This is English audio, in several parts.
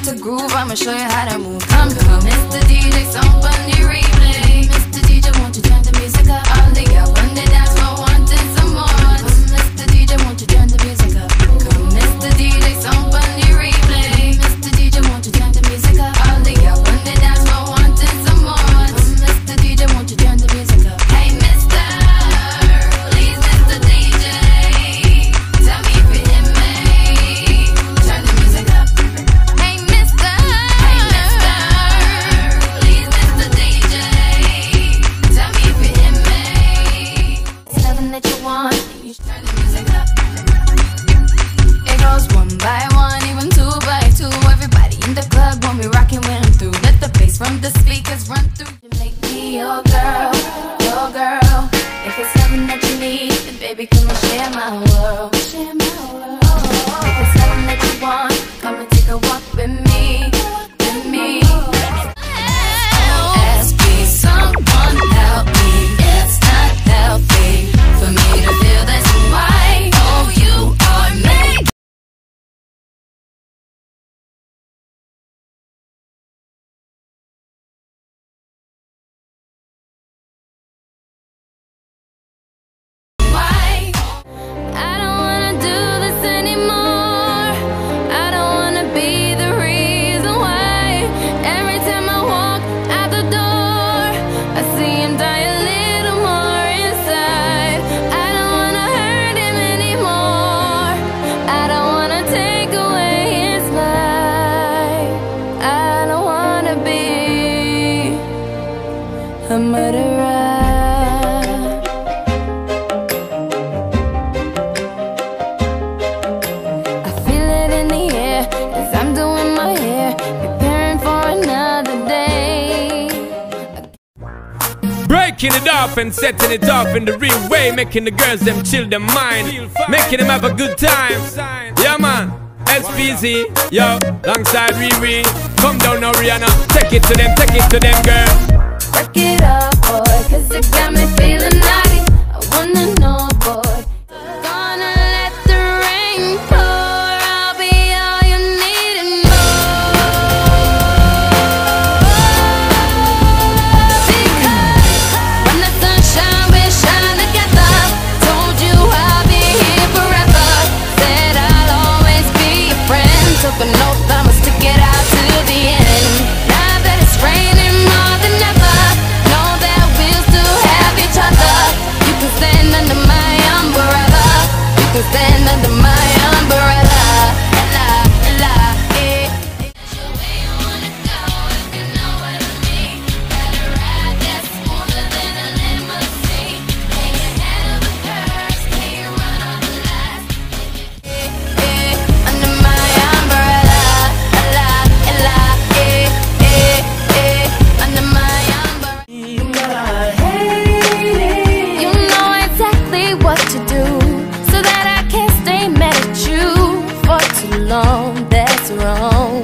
to groove, I'ma show you how to move. Come, Mr. DJ, some Pon De Replay. Mr. DJ, won't you turn the music up? All the girls when they dance, but wanting some more. Mr. DJ, won't you turn the music up? Come, Mr. DJ, some Pon De Replay. Mr. DJ, won't you turn the music up? All the girls when they dance, but wanting some more. Mr. DJ, won't you turn the music up? Hey, Mr. Please, Mr. DJ, tell me if you hear me. Turn the music up. Hey, Mr. Please, Mr. DJ, tell me if you hear me. It's nothing that you want, you should turn the music up. It goes one by one, even two by two. Everybody in the club when we rockin' when I'm through. Let the bass from the speakers run through. You make me your girl, your girl. If it's something that you need, then baby come and share my world. Share my world. If it's something that you want, come and take a walk with me, with me. Ask me, someone help me. It's not healthy for me to feel this way. Oh, you are me. Why? I don't wanna do this anymore. I don't wanna be the reason why. Every time I walk out the door, I see him die a little more inside. I don't wanna hurt him anymore. I don't wanna take away his life. I don't wanna be a murderer. I feel it in the air as I'm doing my hair, preparing for another day. Breaking it off and setting it off in the real way, making the girls them chill their mind, making them have a good time. Yeah man, SPZ, yo, alongside Riri. Come down now Rihanna, take it to them girl. Work it up, boy, cause it got me feeling naughty. I wanna know, boy. Gonna let the rain pour. I'll be all you need and more. Because when the sunshine, we shine together. Told you I'll be here forever. Said I'll always be your friend. Took an oath, I'ma stick it out to the end. Now that it's raining more than ever, know that we'll still have each other. You can stand under my umbrella. You can stand under my umbrella. Ella, Ella, eh. The way you wanna go, if you know what I mean. Better ride that smoother than a limousine. Lay your head over hers, till you run on the last. Under my umbrella. Ella, Ella, under my umbrella. You know exactly what to do, so that I can't stay mad at you for too long. That's wrong.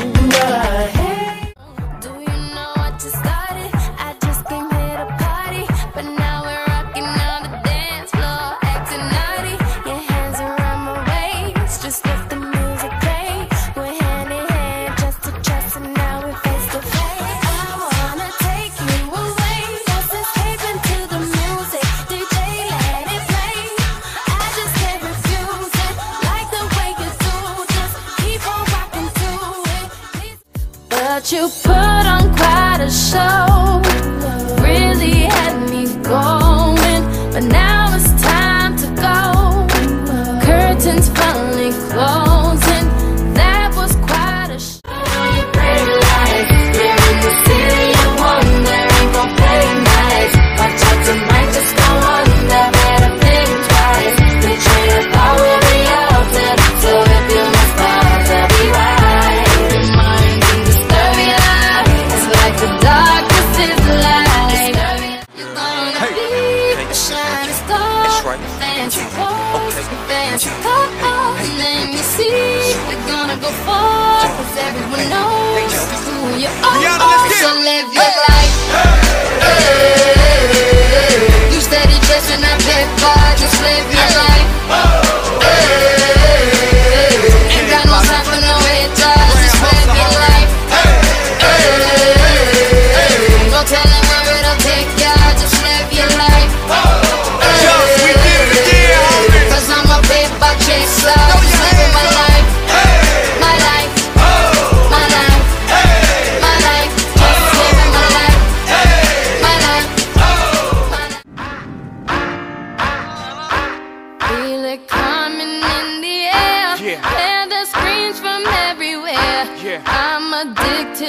Do you know what you started? I just came here to party, but now we're rocking on the dance floor, acting naughty. Your hands around my waist, just let the music play. We're hand in hand, just to trust, and now we're face to face. I wanna take you away, just escape into the music. DJ, let it play. I just can't refuse it, like the way you do. Just keep on rocking to it. But you put on quite a show, really had me going. But now it's time to go. Curtains finally closing. That was quite a show. Pretty lights, we're in the city of wonder. Ain't gon' play nice. Watch out, tonight just go under. Better think twice. The train of thought will be altered, so if you must fall, to be right. Your mind in Disturbia. It's like the darkness is the light. You're gonna be a shining star. Fancy clothes, fancy cars, and then you see you're gonna go far, 'cause everyone knows who you are. So live your life. You steady dressing up that far, just live your life. Ain't got no time for no haters, just live your life.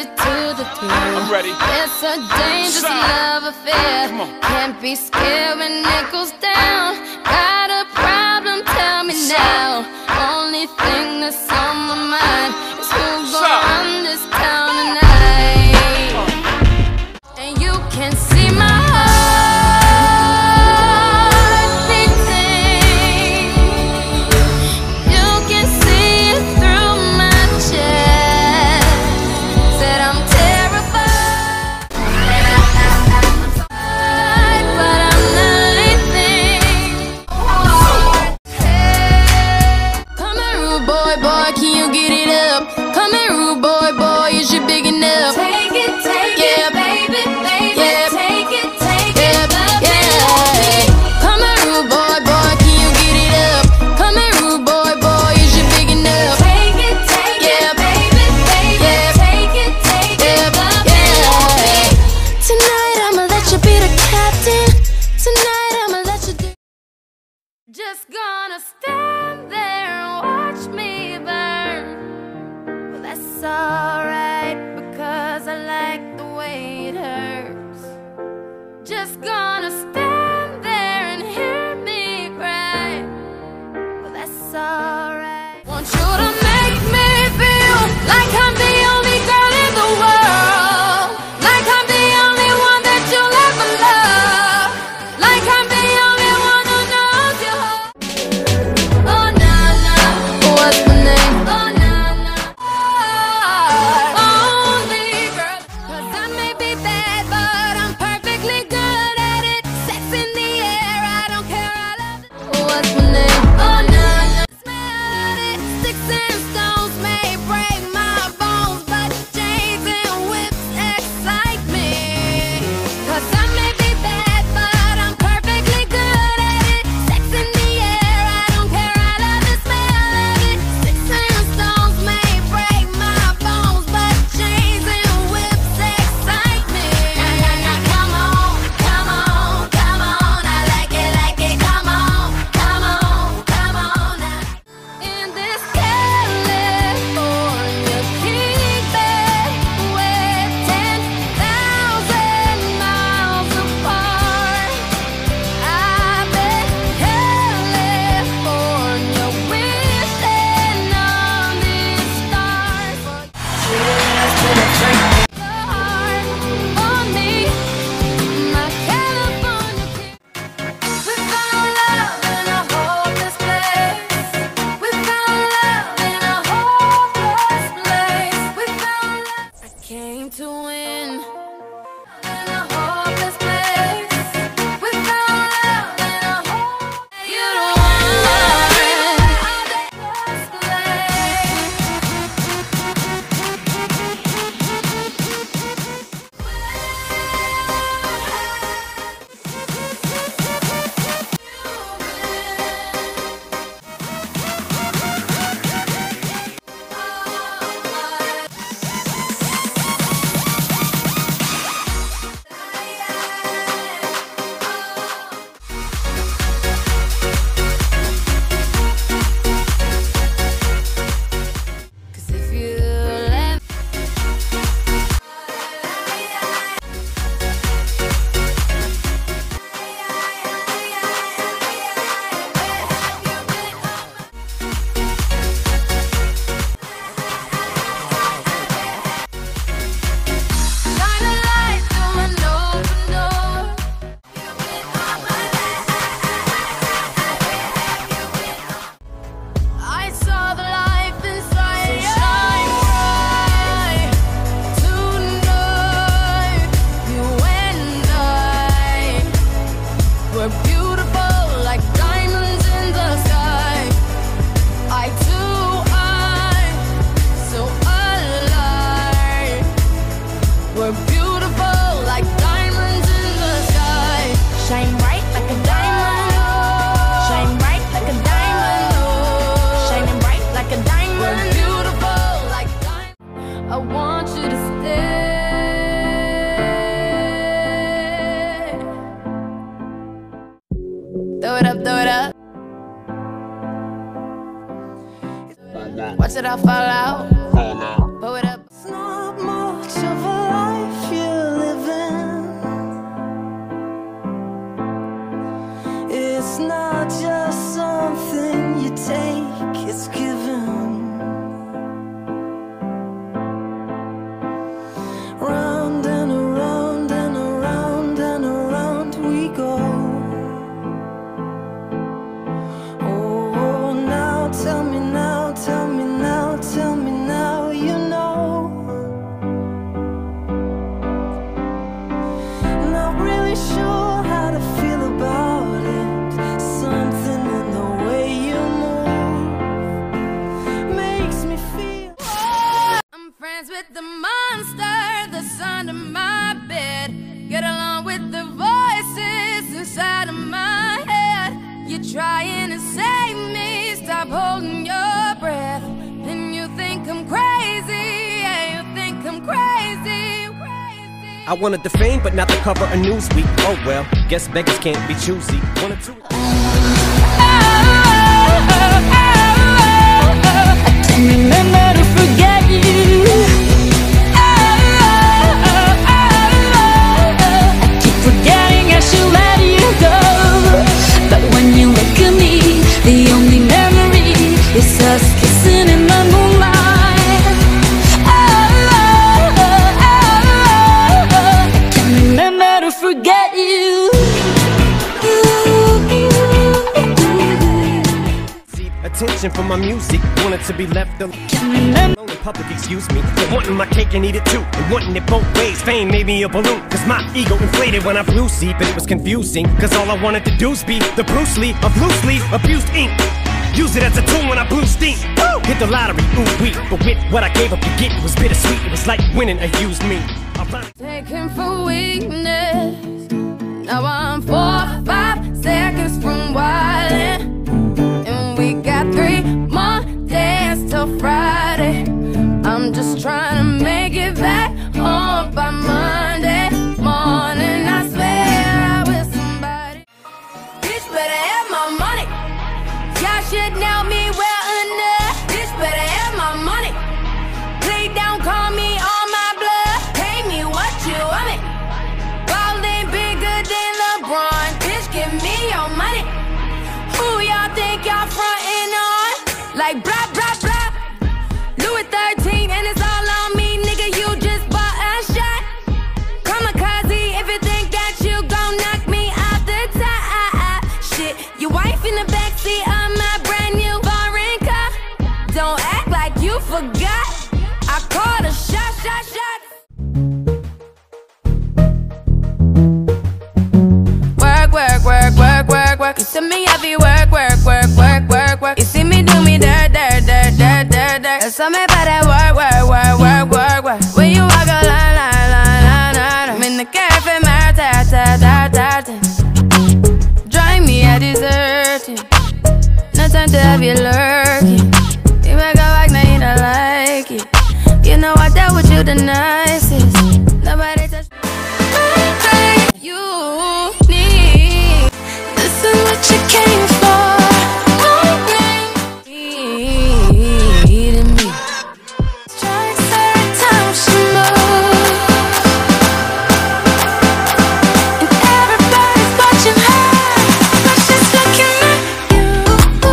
it to the three. I'm ready. It's a dangerous love affair. Can't be scared when it goes down. Got a problem? Tell me now. Only thing that's on my mind is who's gonna run this town tonight. And you can see my heart beating. You can see it through my chest. Said I'm terrified, but I'm not leaving. Hey, come here, rude boy, boy, can you get it up? Come here, rude boy, boy, is you big enough? Take it, yeah, baby, baby, yeah, take it, yeah, yeah. Come here, rude boy, boy, can you get it up? Come here, rude boy, boy, is you big enough? Take it, yeah, baby, baby, yeah, take it, yeah, yeah. Tonight I'ma let you be the captain. Tonight I'ma let you do. Just gonna stand there and watch me burn. Well, that's alright because I like the way it hurts. Just gonna stand there and hear me cry. Well, that's alright. Want you to make me feel like I'm the only girl in the world. Like I'm the only one that you'll ever love. Like I'm the only one who knows your heart. Oh, nah, nah. What's my name? Oh, nah, nah. Only girl. 'Cause I may be bad, but I'm perfectly good at it. Sex in the air, I don't care, I love it. What's my name? Oh, nah, nah. Smell it. Sticks and stones may break my bones, but chains and whips excite me. 'Cause I may be bad, but I'm perfectly good at it. Sex in the air, I don't care, I love the smell of it. Sticks and stones may break my bones, but chains and whips excite me. Come on, come on, come on. I like it, come on, come on, come on now. In this California king bed, we're 10,000 miles apart. I bet California wishing on these stars. Your heart on me, my California king. We found love in a hopeless place. We found love in a hopeless place. We found love. I came to win in a hopeless place. We found love in a hopeless. You don't want love in a hopeless place. Cause if you let shine a light through an open door. I saw the life inside you. Shine bright tonight. You and I were beautiful like diamonds in the sky. Eye to eye, so alive. We're beautiful like diamonds in the sky. Shine bright like a diamond. Shine bright like a diamond. Shining bright like a diamond. We're beautiful like diamonds. I want you to stay. Throw it up, throw it up. Watch it all fall out. Pull it up. It's not much with the monster that's under my bed. Get along with the voices inside of my head. You're trying to save me, stop holding your breath. And you think I'm crazy, yeah, you think I'm crazy, crazy. I wanted the fame, but not the cover of Newsweek. Oh well, guess beggars can't be choosy. One or two. I can't remember to forget you. I keep forgetting I should let you go. But when you look at me, the only memory is us kissing in the moonlight. I can't remember to forget you. Attention from my music, wanted to be left alone in public, excuse me. Wanting my cake and eat it too, and wanting it both ways. Fame made me a balloon, cause my ego inflated when I flew. See, but it was confusing, cause all I wanted to do was be the Bruce Lee of loosely abused ink. Use it as a tool when I blew steam. Woo! Hit the lottery, ooh wee. But with what I gave up to get, it was bittersweet. It was like winning a used me. Taken for weakness. Now I'm 4 or 5 seconds from wildin'. And we got 3 more days till Friday. I'm just trying to make it back home by Monday morning. I swear I with somebody. Bitch better have my money. Y'all should know me well enough. Bitch better have my money. Please don't call me on my blood. Pay me what you want me. Ballin' bigger than LeBron. Bitch, give me your money. Who y'all think y'all frontin' on? Like blah, blah, blah. Louis 13 and it's all on me, nigga, you just bought a shot. Kamikaze if you think that you gon' knock me out the top. Shit, your wife in the backseat of my brand new foreign car. Don't act like you forgot. I called a shot. Work. You see me heavy work. You see me do me dirt. Tell me about that work. When you walk a line. I'm in the cafe, drive me a dessert. No time to have you lurking. You make a like, now you don't like it. You know I dealt with you the nicest. Nobody touched you need. This is what you came for. Needing me. Strikes every time she moves. And everybody's watching her, but she's looking at you.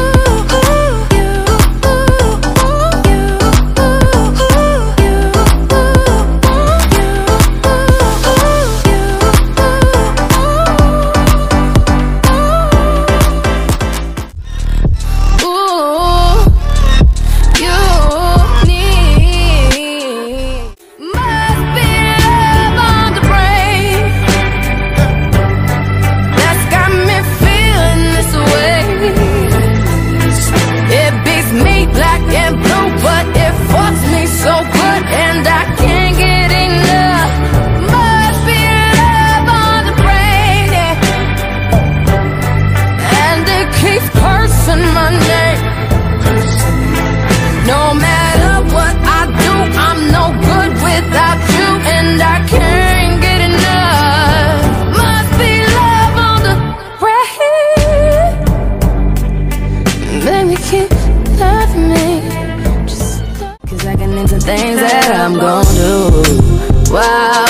Things that I'm gon' do. Wow,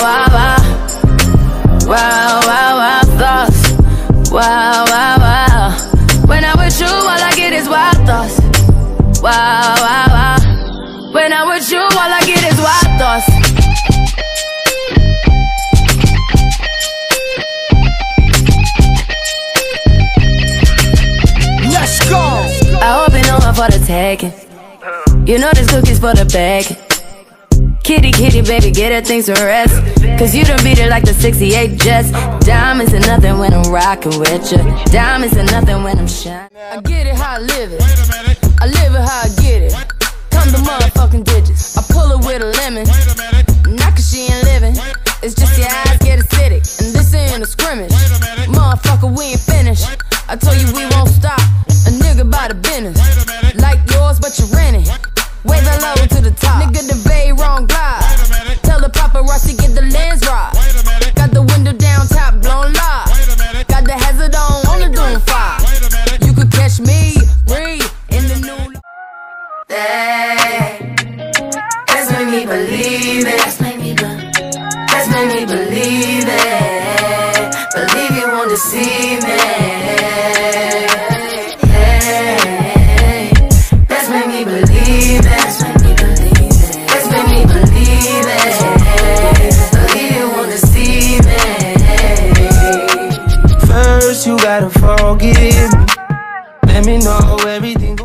thoughts. Wow. When I'm with you, all I get is wild thoughts. Wow. When I'm with you, all I get is wild thoughts. Let's go. I hope you know her for the taking. You know this cookie's for the bag. Kitty, baby, get her things to rest. Cause you done beat it like the 68 Jets. Diamonds are nothing when I'm rockin' with you. Diamonds are nothing when I'm shining. I get it how I live it. I live it how I get it. Come the motherfucking digits. I pull it with a lemon. believe it. Let's make me believe it. Believe you won't deceive me. Hey, let's make me believe it. Let's make me believe it. Let's make me believe it. Believe you won't deceive me. First you gotta forgive me. Let me know everything.